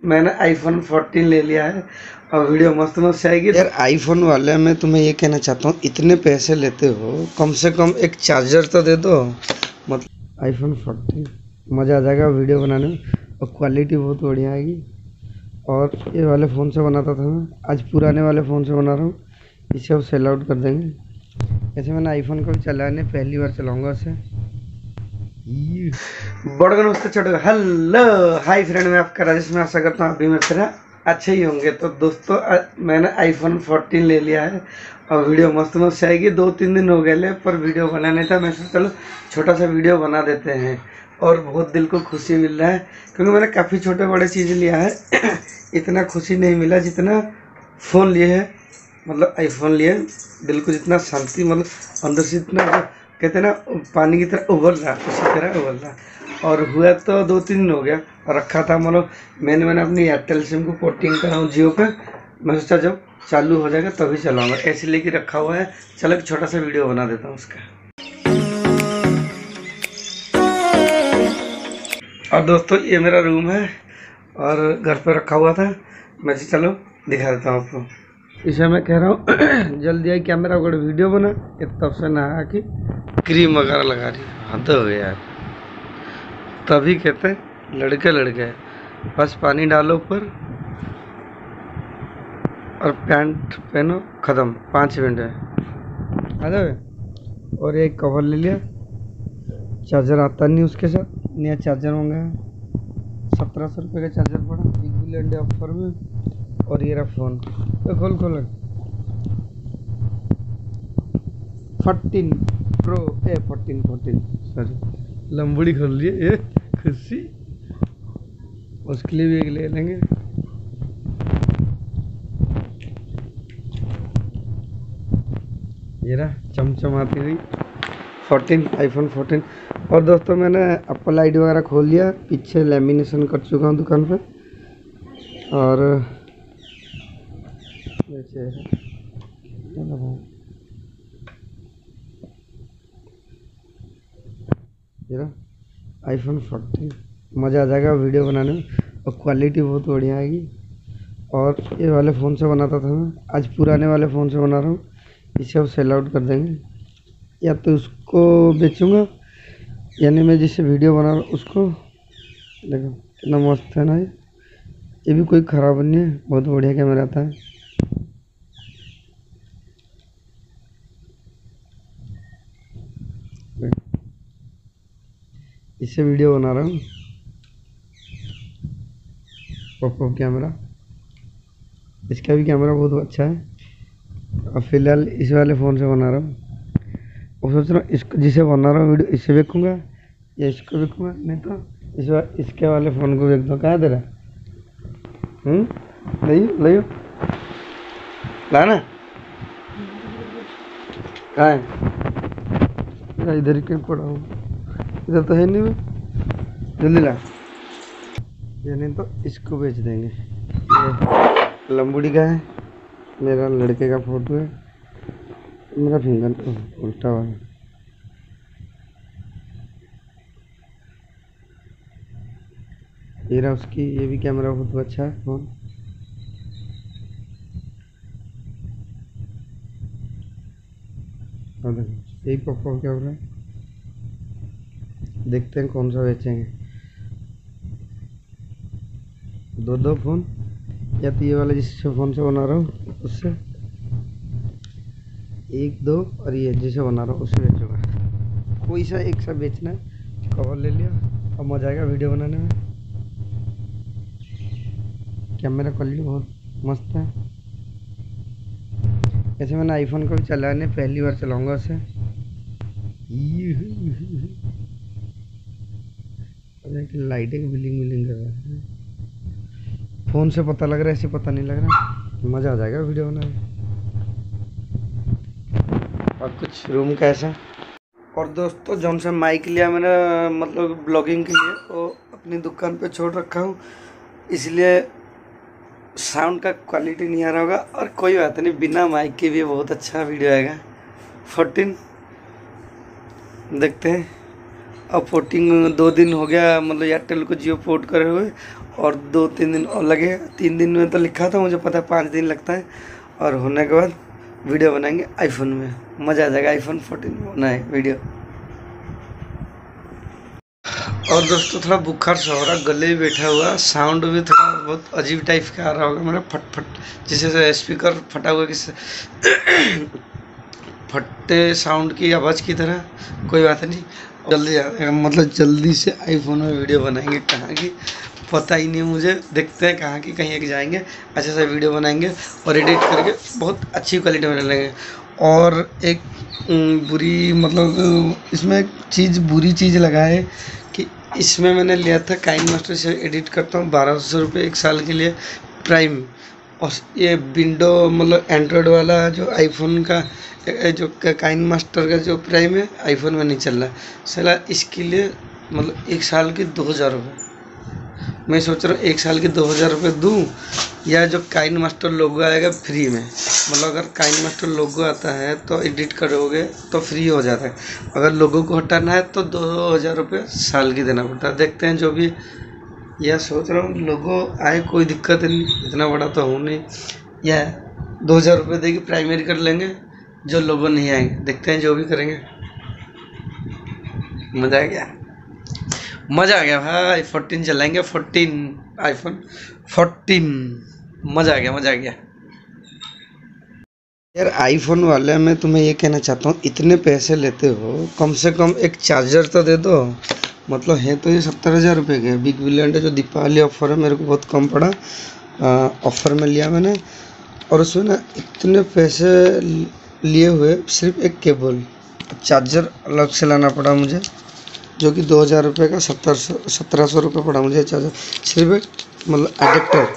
मैंने आईफोन 14 ले लिया है और वीडियो मस्त मस्त आएगी। यार आईफोन वाले मैं तुम्हें ये कहना चाहता हूँ, इतने पैसे लेते हो, कम से कम एक चार्जर तो दे दो। मतलब आईफोन 14 मज़ा आ जाएगा वीडियो बनाने में और क्वालिटी बहुत बढ़िया आएगी। और ये वाले फ़ोन से बनाता था मैं, आज पुराने वाले फ़ोन से बना रहा हूँ, इसे अब सेल आउट कर देंगे। ऐसे मैंने आईफोन को भी चलाया नहीं, पहली बार चलाऊँगा इसे। बड़ा नमस्ते छोटे, हेलो हाय फ्रेंड, मैं आपका राजेश, मैं आशा करता हूँ आप भी मेरे तरह अच्छे ही होंगे। तो दोस्तों मैंने आईफोन 14 ले लिया है और वीडियो मस्त मस्त आएगी। 2-3 दिन हो गए पर वीडियो बना नहीं था। मैं सोचा चलो छोटा सा वीडियो बना देते हैं और बहुत दिल को खुशी मिल रहा है क्योंकि मैंने काफ़ी छोटे बड़े चीज़ लिया है इतना खुशी नहीं मिला जितना फ़ोन लिए है। मतलब आईफोन लिए दिल को जितना शांति, मतलब अंदर से इतना कहते हैं ना पानी की तरह उबल रहा, उसी तरह उबल रहा। और हुआ तो 2-3 दिन हो गया और रखा था, मतलब मैंने अपनी एयरटेल सिम को पोर्टिंग करा हूँ जियो पे। मैं सोचा जब चालू हो जाएगा तभी चलाऊँगा, ऐसे लेके रखा हुआ है। चलो एक छोटा सा वीडियो बना देता हूँ उसका। और दोस्तों ये मेरा रूम है और घर पर रखा हुआ था, मैं चलो दिखा देता हूँ आपको। इसे मैं कह रहा हूँ जल्दी आई कैमरा को वीडियो बना, तब से नहा कि क्रीम वगैरह लगा रही है। हद हो गया यार, तभी कहते हैं लड़के बस पानी डालो ऊपर और पैंट पहनो, ख़त्म, 5 मिनट है। आ जाओ। और एक कवर ले लिया, चार्जर आता नहीं उसके साथ, नया चार्जर मंगाया, 1700 रुपये का चार्जर पड़ा बिग बिलियन डे ऑफर में। और ये रहा फ़ोन, तो खोल 14 प्रो 14 सॉरी, लंबड़ी खोल लिए ये खुशी। उसके लिए भी एक ले लेंगे। ये रहा चमचमाती हुई 14 आईफोन 14। और दोस्तों मैंने एप्पल आईडी वगैरह खोल लिया, पीछे लेमिनेशन कर चुका हूँ दुकान पे। और ये रहा आईफोन 14, मज़ा आ जाएगा वीडियो बनाने में और क्वालिटी बहुत बढ़िया आएगी। और ये वाले फ़ोन से बनाता था मैं, आज पुराने वाले फ़ोन से बना रहा हूँ, इसे अब सेल आउट कर देंगे। या तो उसको बेचूंगा, यानी मैं जिससे वीडियो बना रहा हूँ उसको। देखो कितना मस्त है ना, ये भी कोई ख़राब नहीं है, बहुत बढ़िया कैमरा आता है। इससे वीडियो बना रहा हूँ, पोको कैमरा, इसका भी कैमरा बहुत अच्छा है। और फिलहाल इस वाले फ़ोन से बना रहा हूँ और सोच रहा हूँ इसको, जिसे बना रहा हूँ वीडियो, इससे बेचूँगा या इसको बेचूँगा, नहीं तो इसके वाले फ़ोन को बेच दो। कहाँ दे रहा ले लाना कहाँ है? इधर ही कहीं पड़ा हूँ, इधर तो है नहीं, मैं जल्दी ला। या नहीं तो इसको बेच देंगे। ये लंबुड़ी का है, मेरा लड़के का फोटो है, मेरा फिंगर उल्टा हुआ है। ये रहा उसकी, ये भी कैमरा बहुत अच्छा है फ़ोन। और देखो यही पोको कैमरा है, देखते हैं कौन सा बेचेंगे। दो फ़ोन, या तो ये वाला जिस फ़ोन से बना रहा हूँ उससे 1-2, और ये जिसे बना रहा हूँ उससे बेचूँगा। कोई सा एक सा बेचना है। कवर ले लिया और मज़ा आएगा वीडियो बनाने में। कैमरा क्वालिटी बहुत मस्त है। ऐसे मैंने आईफोन को भी चलाया नहीं, पहली बार चलाऊँगा उसे। लाइटिंग बिलिंग कर रहा है, फ़ोन से पता लग रहा है, ऐसे पता नहीं लग रहा। मज़ा आ जाएगा वीडियो बनाने। और कुछ रूम का ऐसा। और दोस्तों जौन सा माइक लिया मैंने, मतलब ब्लॉगिंग के लिए, वो अपनी दुकान पे छोड़ रखा हूँ, इसलिए साउंड का क्वालिटी नहीं आ रहा होगा। और कोई बात नहीं, बिना माइक के भी बहुत अच्छा वीडियो आएगा। 14 देखते हैं। अब पोर्टिंग 2 दिन हो गया, मतलब एयरटेल को जियो पोर्ट करे हुए, और 2-3 दिन और लगे। 3 दिन में तो लिखा था, मुझे पता है 5 दिन लगता है। और होने के बाद वीडियो बनाएंगे आईफोन में, मज़ा आ जाएगा। आईफोन 14 में होना है वीडियो। और दोस्तों थोड़ा बुखार सा हो रहा, गले भी बैठा हुआ, साउंड भी थोड़ा बहुत अजीब टाइप का आ रहा होगा मेरा, फट फट, जैसे स्पीकर फटा हुआ किसी फटे साउंड की आवाज़ की तरह। कोई बात नहीं, जल्दी मतलब जल्दी से आईफोन में वीडियो बनाएंगे। कहाँ की पता ही नहीं मुझे, देखते हैं कहाँ की, कहीं एक जाएंगे, अच्छे से वीडियो बनाएंगे और एडिट करके बहुत अच्छी क्वालिटी में लेंगे। और एक बुरी, मतलब इसमें एक चीज़, बुरी चीज़ लगा है कि इसमें मैंने लिया था काइन मास्टर से एडिट करता हूँ 1200 रुपये 1 साल के लिए प्राइम। और ये विंडो मतलब एंड्रॉयड वाला जो आईफोन का जो काइन मास्टर का जो प्राइम है आईफोन में नहीं चल रहा सला, इसके लिए मतलब 1 साल के 2000 रुपये। मैं सोच रहा हूँ 1 साल के 2000 रुपये दूँ, या जो काइन मास्टर लोगो आएगा फ्री में, मतलब अगर काइन मास्टर लोगो आता है तो एडिट करोगे तो फ्री हो जाता है, अगर लोगो को हटाना है तो 2000 रुपये साल की देना पड़ता है। देखते हैं जो भी, यह सोच रहा हूँ लोगो आए कोई दिक्कत नहीं, इतना बड़ा तो हूँ नहीं, या 2000 रुपये देके प्राइमरी कर लेंगे, जो लोगो नहीं आएंगे देखते हैं जो भी करेंगे। मज़ा आ गया, मज़ा आ गया भाई। 14 चलाएंगे, 14 आईफोन 14, मज़ा आ गया, मज़ा आ गया यार। आईफोन वाले मैं तुम्हें ये कहना चाहता हूँ, इतने पैसे लेते हो, कम से कम एक चार्जर तो दे दो। मतलब है तो ये 70,000 रुपये के बिग बिलियन डे जो दीपावली ऑफर है, मेरे को बहुत कम पड़ा, ऑफर में लिया मैंने। और उसमें ना इतने पैसे लिए हुए, सिर्फ एक केबल, चार्जर अलग से लाना पड़ा मुझे, जो कि 2000 रुपये का 1700 रुपये पड़ा मुझे चार्जर। सिर्फ एक मतलब एडेप्टर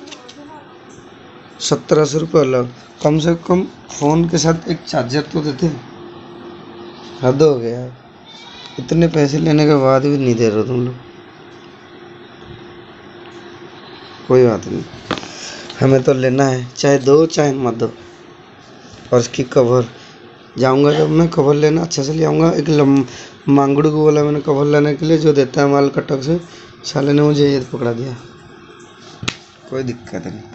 1700 रुपये अलग। कम से कम फ़ोन के साथ एक चार्जर तो देते, हद हो गया। इतने पैसे लेने के बाद भी नहीं दे रहे तुम लोग। कोई बात नहीं, हमें तो लेना है, चाहे दो चाहे मत दो। और इसकी कवर, जाऊंगा जब मैं कवर लेना अच्छे से ले आऊँगा। एक मांगड़ू को बोला मैंने कवर लेने के लिए, जो देता है माल कटक से, साले ने मुझे ये पकड़ा दिया। कोई दिक्कत नहीं।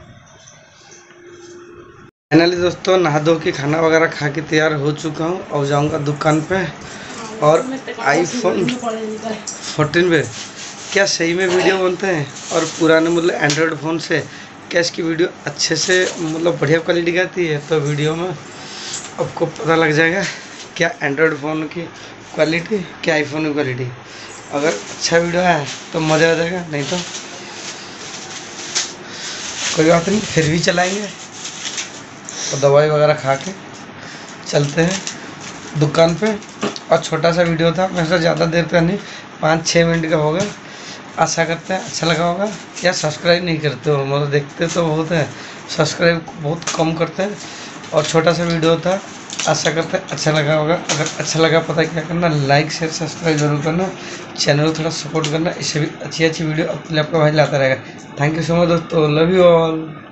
फाइनली दोस्तों नहा धो के खाना वगैरह खा के तैयार हो चुका हूँ और जाऊँगा दुकान पे। और आईफोन 14 पे क्या सही में वीडियो बनते हैं, और पुराने मतलब एंड्रॉयड फ़ोन से क्या इसकी वीडियो अच्छे से मतलब बढ़िया क्वालिटी की आती है। तो वीडियो में आपको पता लग जाएगा क्या एंड्रॉयड फ़ोन की क्वालिटी, क्या आईफोन की क्वालिटी। अगर अच्छा वीडियो आया तो मज़ा आ जाएगा, नहीं तो कोई बात नहीं, फिर भी चलाएंगे। और दवाई वगैरह खा के चलते हैं दुकान पे। और छोटा सा वीडियो था, वैसे ज़्यादा देर का नहीं, 5-6 मिनट का होगा। आशा करते हैं अच्छा लगा होगा। या सब्सक्राइब नहीं करते हो, मतलब देखते तो बहुत है, सब्सक्राइब बहुत कम करते हैं। और छोटा सा वीडियो था, आशा करते हैं अच्छा लगा होगा। अगर अच्छा लगा पता क्या करना, लाइक शेयर सब्सक्राइब जरूर करना, चैनल को थोड़ा सपोर्ट करना। इससे भी अच्छी अच्छी वीडियो अपने आपका भाई लाता रहेगा। थैंक यू सो मच दोस्तों, लव यू ऑल।